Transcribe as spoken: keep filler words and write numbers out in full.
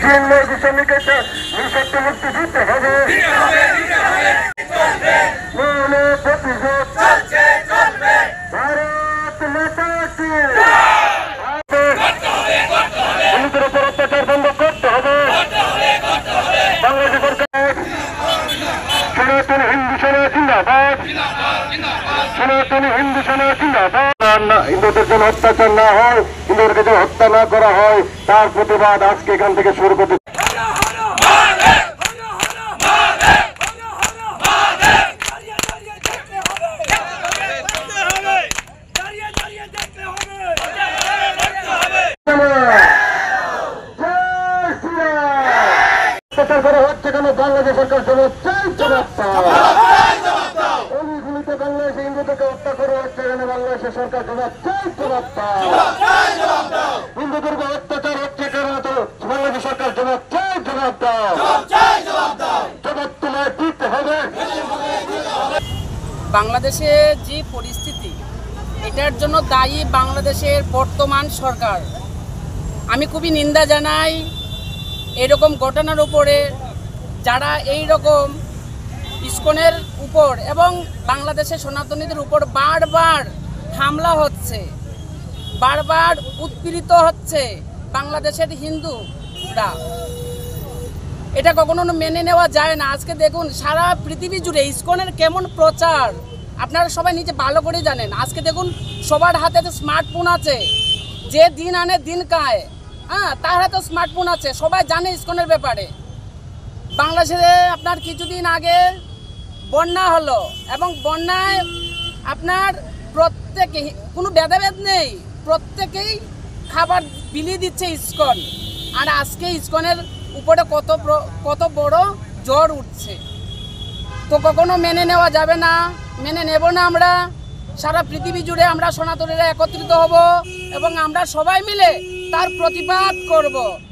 শ্রমিকের নিঃশর্ত মুক্তি দিতে হবে। ভারত মাতা কি হিন্দুদের উপর অত্যাচার বন্ধ করতে হবে। বাংলাদেশ সরকার সনাতন হিন্দু সেনা জিন্দাবাদ, সনাতন হিন্দু সেনা জিন্দাবাদ। হিন্দুদের জন্য অত্যাচার না হয়, হিন্দুদেরকে যেন হত্যা না করা হয়, তার প্রতিবাদ আজকে এখান থেকে শুরু করতে। অত্যাচার করা হচ্ছে কেন? বাংলাদেশ সরকার জবাব চাই, জবাব দাও। অলিগুলিতে বাংলাদেশে হিন্দুদেরকে হত্যা করা হচ্ছে কেন? বাংলাদেশের সরকার জবাব চাই, জবাব দাও। হিন্দুদেরকে অত্যাচার হচ্ছে কেন? তো বাংলাদেশ সরকার জবাব চাই, জবাব দাও। জবাব তোমায় দিতে হবে। বাংলাদেশে যে পরিস্থিতি, এটার জন্য দায়ী বাংলাদেশের বর্তমান সরকার। আমি খুবই নিন্দা জানাই এরকম ঘটনার উপরে, যারা এই রকম ইসকনের উপর এবং বাংলাদেশের সনাতনীদের উপর বারবার হামলা হচ্ছে, বারবার উৎপীড়িত হচ্ছে বাংলাদেশের হিন্দুরা। এটা কখনো মেনে নেওয়া যায় না। আজকে দেখুন সারা পৃথিবী জুড়ে ইসকনের কেমন প্রচার, আপনারা সবাই নিজে ভালো করে জানেন। আজকে দেখুন সবার হাতে তো স্মার্টফোন আছে, যে দিন আনে দিন খায়, হ্যাঁ, তার হাতে স্মার্টফোন আছে, সবাই জানে ইসকনের ব্যাপারে। বাংলাদেশে আপনার কিছুদিন আগে বন্যা হলো এবং বন্যায় আপনার প্রত্যেকে, কোনো ভেদাভেদ নেই, প্রত্যেকেই খাবার বিলিয়ে দিচ্ছে ইসকন। আর আজকে ইসকনের উপরে কত কত বড় জ্বর উঠছে, তো কখনো মেনে নেওয়া যাবে না, মেনে নেব না। আমরা সারা পৃথিবী জুড়ে আমরা সনাতনীরা একত্রিত হব এবং আমরা সবাই মিলে তার প্রতিবাদ করব।